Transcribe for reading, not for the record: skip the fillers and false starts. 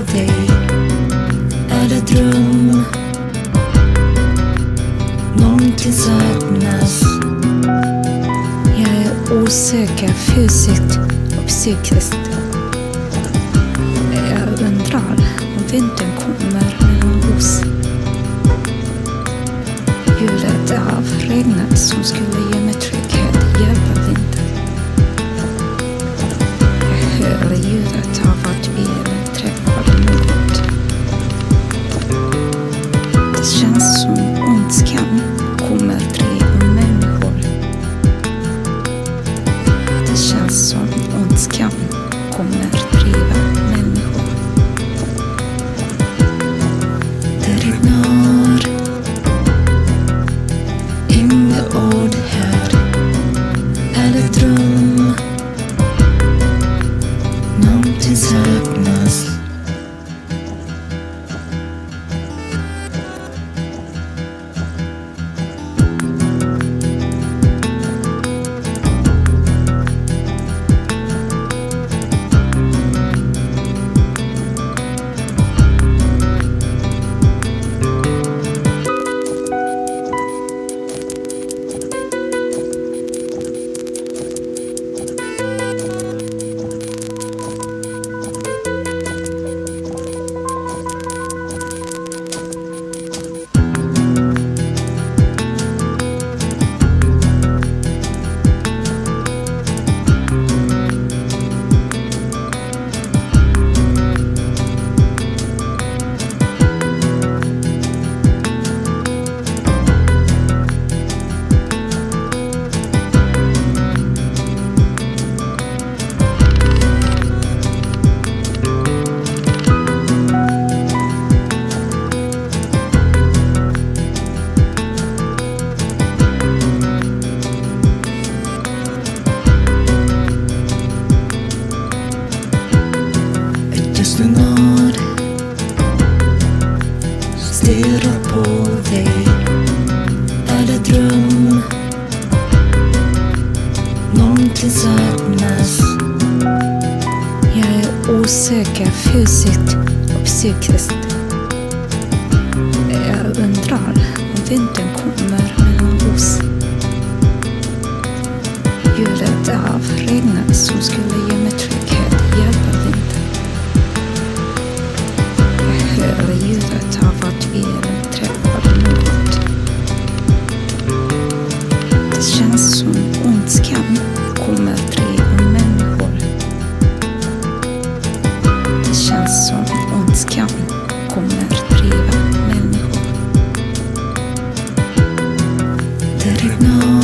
dig. Är det dröm? Någonting saknas. Jag är osäker fysiskt och psykiskt. Jag undrar om vintern kommer mellan oss. Ljudet av regnet som skulle ge mig trygghet, hjälper inte. Jag hör ljudet av att bilen träffade något. Det känns som ondskan kommer driva människor. Det känns som ondskan kommer driva människor. Det regnar. Inga ord här. Är det dröm? Någonting saknas. Tystnad. Stirrar på dig. Är det dröm? Någonting saknas. Jag är osäker fysiskt och psykiskt. Jag undrar om vintern kommer mellan oss. Ljudet av regnet som skulle ge mig trygghet, hjälper inte. Jag hör ljudet av att bilen träffade något. Det känns som ondskan kommer driva människor. Det känns som ondskan kommer driva människor. Det regnar.